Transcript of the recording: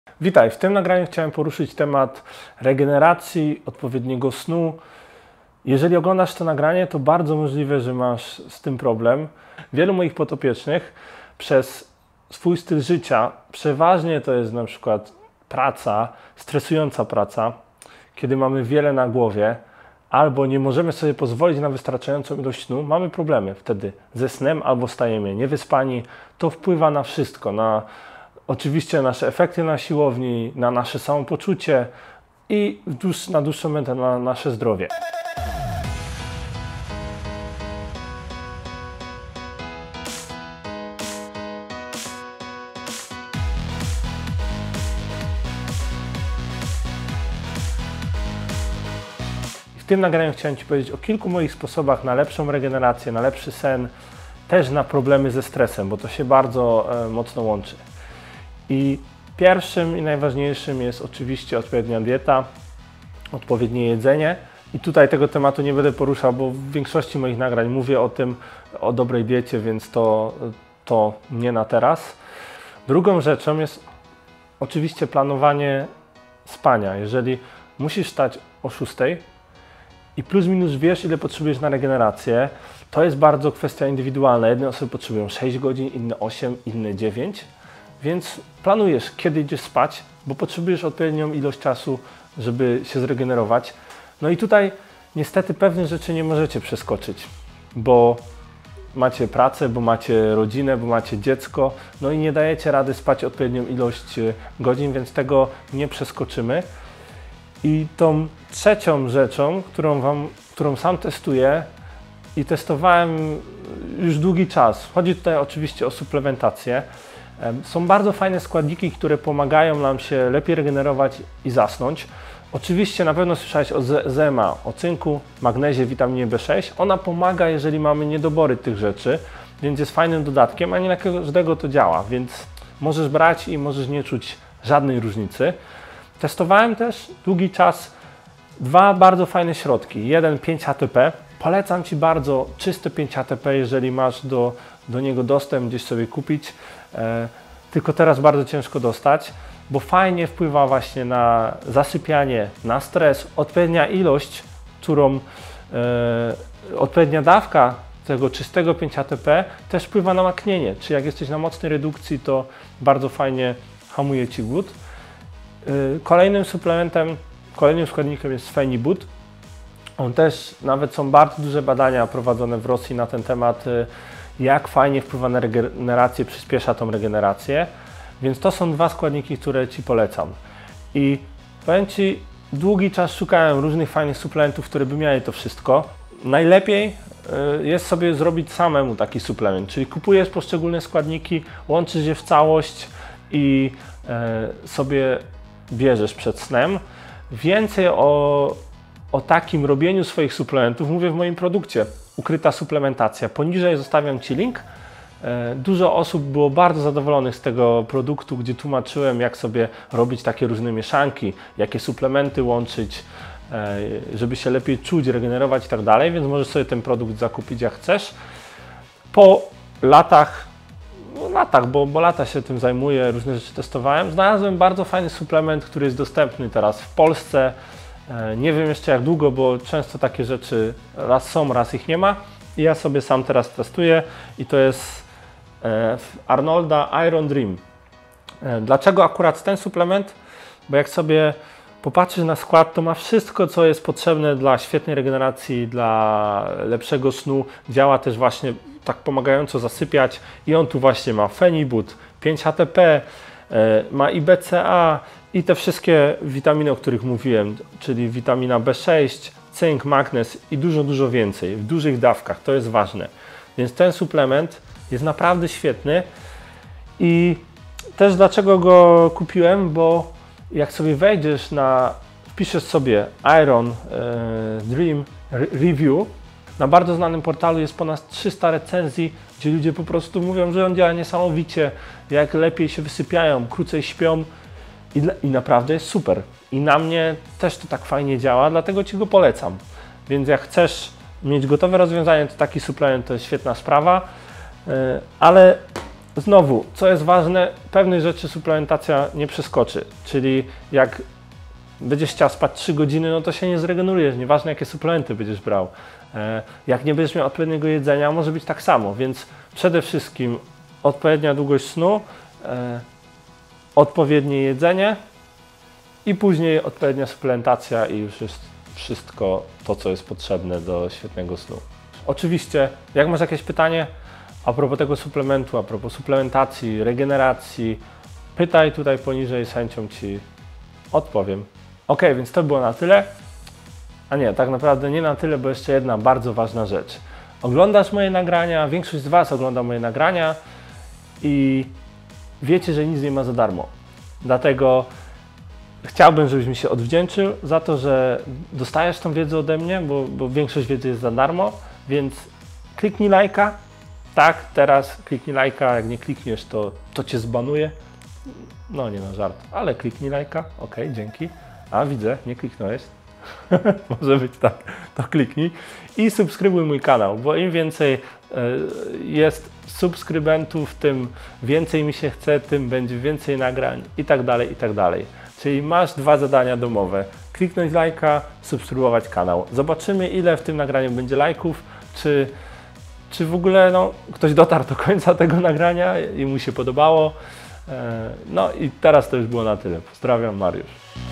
Witaj, w tym nagraniu chciałem poruszyć temat regeneracji, odpowiedniego snu. Jeżeli oglądasz to nagranie, to bardzo możliwe, że masz z tym problem. Wielu moich podopiecznych przez swój styl życia, przeważnie to jest na przykład praca, stresująca praca, kiedy mamy wiele na głowie, albo nie możemy sobie pozwolić na wystarczającą ilość snu, mamy problemy wtedy ze snem albo stajemy niewyspani. To wpływa na wszystko, na oczywiście nasze efekty na siłowni, na nasze samopoczucie i na dłuższą metę na nasze zdrowie. W tym nagraniu chciałem Ci powiedzieć o kilku moich sposobach na lepszą regenerację, na lepszy sen, też na problemy ze stresem, bo to się bardzo mocno łączy. I pierwszym i najważniejszym jest oczywiście odpowiednia dieta, odpowiednie jedzenie. I tutaj tego tematu nie będę poruszał, bo w większości moich nagrań mówię o tym, o dobrej diecie, więc to nie na teraz. Drugą rzeczą jest oczywiście planowanie spania. Jeżeli musisz wstać o 6 i plus minus wiesz, ile potrzebujesz na regenerację, to jest bardzo kwestia indywidualna. Jedne osoby potrzebują 6 godzin, inne 8, inne 9. Więc planujesz, kiedy idziesz spać, bo potrzebujesz odpowiednią ilość czasu, żeby się zregenerować. No i tutaj niestety pewne rzeczy nie możecie przeskoczyć, bo macie pracę, bo macie rodzinę, bo macie dziecko, no i nie dajecie rady spać odpowiednią ilość godzin, więc tego nie przeskoczymy. I tą trzecią rzeczą, którą sam testuję i testowałem już długi czas, chodzi tutaj oczywiście o suplementację. Są bardzo fajne składniki, które pomagają nam się lepiej regenerować i zasnąć. Oczywiście na pewno słyszałeś o ZMA, o cynku, magnezie, witaminie B6. Ona pomaga, jeżeli mamy niedobory tych rzeczy, więc jest fajnym dodatkiem, a nie na każdego to działa, więc możesz brać i możesz nie czuć żadnej różnicy. Testowałem też długi czas dwa bardzo fajne środki. Jeden 5-HTP. Polecam Ci bardzo czyste 5-HTP, jeżeli masz do niego dostęp, gdzieś sobie kupić. Tylko teraz bardzo ciężko dostać, bo fajnie wpływa właśnie na zasypianie, na stres. Odpowiednia ilość, odpowiednia dawka tego czystego 5-HTP też wpływa na maknienie. Czyli jak jesteś na mocnej redukcji, to bardzo fajnie hamuje Ci głód. Kolejnym suplementem, kolejnym składnikiem jest Phenibut. On też, nawet są bardzo duże badania prowadzone w Rosji na ten temat, jak fajnie wpływa na regenerację, przyspiesza tą regenerację. Więc to są dwa składniki, które Ci polecam. I powiem Ci, długi czas szukałem różnych fajnych suplementów, które by miały to wszystko. Najlepiej jest sobie zrobić samemu taki suplement, czyli kupujesz poszczególne składniki, łączysz je w całość i sobie bierzesz przed snem. Więcej o takim robieniu swoich suplementów mówię w moim produkcie Ukryta suplementacja. Poniżej zostawiam Ci link. Dużo osób było bardzo zadowolonych z tego produktu, gdzie tłumaczyłem, jak sobie robić takie różne mieszanki, jakie suplementy łączyć, żeby się lepiej czuć, regenerować i tak dalej, więc możesz sobie ten produkt zakupić jak chcesz. Po latach, bo lata się tym zajmuję, różne rzeczy testowałem, znalazłem bardzo fajny suplement, który jest dostępny teraz w Polsce. Nie wiem jeszcze jak długo, bo często takie rzeczy raz są, raz ich nie ma. I ja sobie sam teraz testuję i to jest Arnolda Iron Dream. Dlaczego akurat ten suplement? Bo jak sobie popatrzysz na skład, to ma wszystko, co jest potrzebne dla świetnej regeneracji, dla lepszego snu. Działa też właśnie tak pomagająco zasypiać i on tu właśnie ma Phenibut, 5-HTP, ma i BCA i te wszystkie witaminy, o których mówiłem, czyli witamina B6, cynk, magnez i dużo więcej, w dużych dawkach, to jest ważne. Więc ten suplement jest naprawdę świetny i też dlaczego go kupiłem, bo jak sobie wejdziesz wpiszesz sobie Iron Dream Review, na bardzo znanym portalu jest ponad 300 recenzji, gdzie ludzie po prostu mówią, że on działa niesamowicie, jak lepiej się wysypiają, krócej śpią i naprawdę jest super. I na mnie też to tak fajnie działa, dlatego Ci go polecam. Więc jak chcesz mieć gotowe rozwiązanie, to taki suplement to jest świetna sprawa, ale Znowu, co jest ważne, pewnych rzeczy suplementacja nie przeskoczy, czyli jak będziesz chciał spać 3 godziny, no to się nie zregenerujesz, nieważne jakie suplementy będziesz brał. Jak nie będziesz miał odpowiedniego jedzenia, może być tak samo, więc przede wszystkim odpowiednia długość snu, odpowiednie jedzenie i później odpowiednia suplementacja i już jest wszystko to, co jest potrzebne do świetnego snu. Oczywiście, jak masz jakieś pytanie a propos tego suplementu, a propos suplementacji, regeneracji, pytaj tutaj poniżej, z chęcią Ci odpowiem. Ok, więc to było na tyle. A nie, tak naprawdę nie na tyle, bo jeszcze jedna bardzo ważna rzecz. Oglądasz moje nagrania, większość z Was ogląda moje nagrania i wiecie, że nic nie ma za darmo. Dlatego chciałbym, żebyś mi się odwdzięczył za to, że dostajesz tą wiedzę ode mnie, bo większość wiedzy jest za darmo, więc kliknij lajka. Tak, teraz kliknij lajka, jak nie klikniesz, to Cię zbanuję. No nie na żart, ale kliknij lajka, ok, dzięki. A widzę, nie kliknąłeś. Może być tak, to kliknij. I subskrybuj mój kanał, bo im więcej jest subskrybentów, tym więcej mi się chce, tym będzie więcej nagrań i tak dalej, i tak dalej. Czyli masz 2 zadania domowe. Kliknąć lajka, subskrybować kanał. Zobaczymy, ile w tym nagraniu będzie lajków, czy w ogóle ktoś dotarł do końca tego nagrania i mu się podobało. No i teraz to już było na tyle. Pozdrawiam, Mariusz.